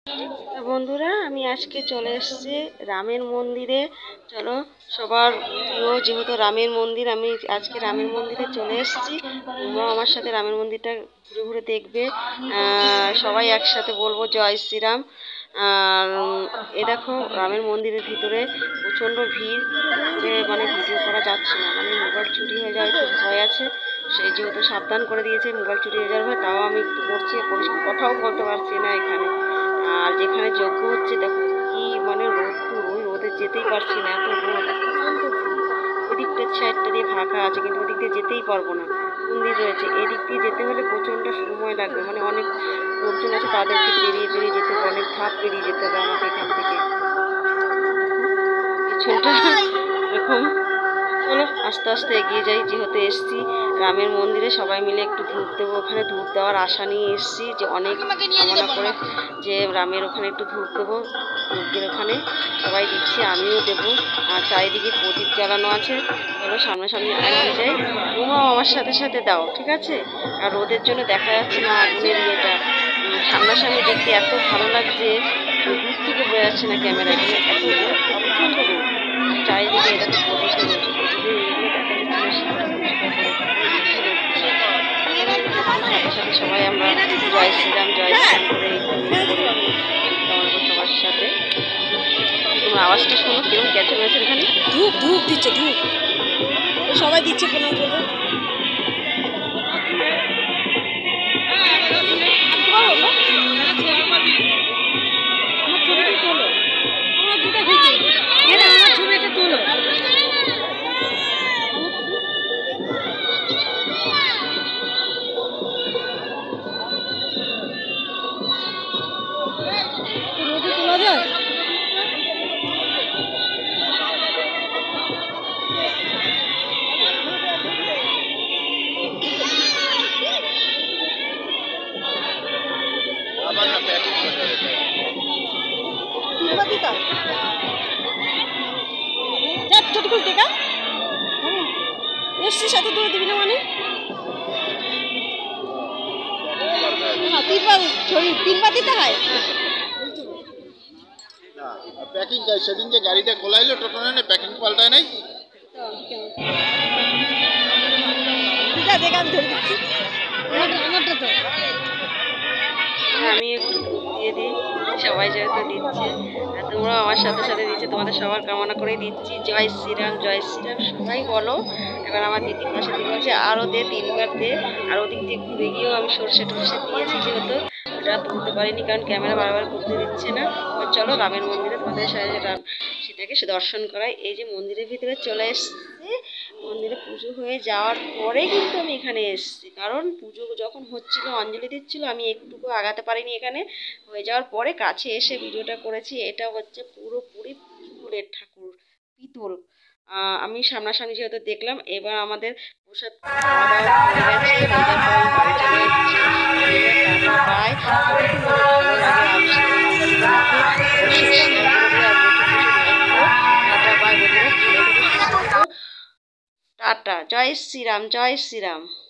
বন্ধুরা, আমি আজকে চলে এসেছি রামের মন্দিরে। চলো, সবার প্রিয় যেহেতু রামের মন্দির, আমি আজকে রামের মন্দিরে চলে এসেছি। তোমরাও আমার সাথে রামের মন্দিরটা ঘুরে ঘুরে দেখবে। সবাই একসাথে বলবো জয় শ্রীরাম। আর এ দেখো, রামের মন্দিরের ভিতরে প্রচণ্ড ভিড়, মানে ভিডিও করা যাচ্ছে না, মানে মোবাইল চুরি হয়ে যাওয়ার একটু ভয় আছে। সেই যেহেতু সাবধান করে দিয়েছে মোবাইল চুরি হয়ে যাওয়ার ভয়, তাও আমি একটু করছি, কথাও বলতে পারছি না এখানে। আর যেখানে যজ্ঞ হচ্ছে দেখো কি মানে রোদ্দুর, ওই রোদে যেতেই পারছি না, এত রোদ, প্রচণ্ড ভিড়। ওই দিকটার সাইডটা দিয়ে ফাঁকা আছে, কিন্তু ওই দিক দিয়ে যেতেই পারবো না, মন্দির রয়েছে। এদিক দিয়ে যেতে হলে প্রচণ্ড সময় লাগবে, মানে অনেক লোকজন আছে, তাদেরকে পেরিয়ে পেরিয়ে যেতে হবে, অনেক ধাপ পেরিয়ে যেতে হবে আমাকে এখান থেকে। পিছনটা এরকম। চলো আস্তে আস্তে এগিয়ে যাই, যেহেতু এসছি রামের মন্দিরে, সবাই মিলে একটু ধূপ দেবো। ওখানে ধূপ দেওয়ার আশা নিয়ে এসছি, যে অনেক কামনা করে যে রামের ওখানে একটু ধূপ দেবো। যজ্ঞের ওখানে সবাই দিচ্ছে, আমিও দেবো। আর চারিদিকে প্রদীপ জ্বালানো আছে। চলো সামনাসামনি এগিয়ে যাই, তোমরাও আমার সাথে সাথে দাও, ঠিক আছে? আর রোদের জন্য দেখা যাচ্ছে না আগুনের ইয়েটা। সামনাসামনি দেখতে এত ভালো লাগছে, দূর থেকে বোঝা যাচ্ছে না ক্যামেরায়, এত রোদ, প্রচণ্ড রোদ। চারিদিকে এটা তো প্রদীপে রয়েছে, প্রদীপে এইগুলো দেখা যাচ্ছে না, সাথে সাথে সবাই আমরা জয় শ্রীরাম জয় শ্রীরাম করে সবার সাথে। তোমার আওয়াজটা শোনো কিরকম ক্যাচে রয়েছে, এখানে ধূপ ধূপ দিচ্ছে, ধূপ সবাই দিচ্ছে, প্রণাম করবো। আমার ছবিটা তোলো, আমার দুটা আমার ছবিটা তোলো। রোদে তোলা যায়? ছোট করে টেকা এসছি, সাথে দূরে দিবি না মানে তিন পাতিতে হয়। প্যাকিং সেদিন যে গাড়িটা খোলাইলো টোটো না, প্যাকিং পাল্টায় নাই। আমি একটু ধূপ দিয়ে দিই, সবাই যেহেতু দিচ্ছে, আর তোমরাও আমার সাথে সাথে দিচ্ছে, তোমাদের সবার কামনা করেই দিচ্ছি জয় শ্রীরাম জয় শ্রীরাম সবাই বলো। এবার আমার দিদির পাশে দিদি বলছে আরও দে, তিনবার দে। আর ওদিক দিয়ে ঘুরে গিয়েও আমি সর্ষে টর্ষে দিয়েছি, যেহেতু ওটা তুলতে পারিনি কারণ ক্যামেরা বারবার করতে দিচ্ছে না। চলো রামের মন্দিরে তোমাদের সাথে সেটাকে দর্শন করাই। এই যে মন্দিরের ভিতরে চলে এসছে, মন্দিরে পুজো হয়ে যাওয়ার পরে কিন্তু আমি এখানে এসেছি, কারণ পুজো যখন হচ্ছিল অঞ্জলি দিচ্ছিল, আমি একটুকু আগাতে পারিনি। এখানে হয়ে যাওয়ার পরে কাছে এসে ভিডিওটা করেছি। এটা হচ্ছে পুরোপুরি পিতলের ঠাকুর, পিতল। আমি সামনাসামনি যেহেতু দেখলাম। এবার আমাদের প্রসাদ খাওয়া দাওয়া হয়ে গেছে, বাড়ি চলে যাচ্ছি। বাই, টাটা, জয় শ্রীরাম জয় শ্রীরাম।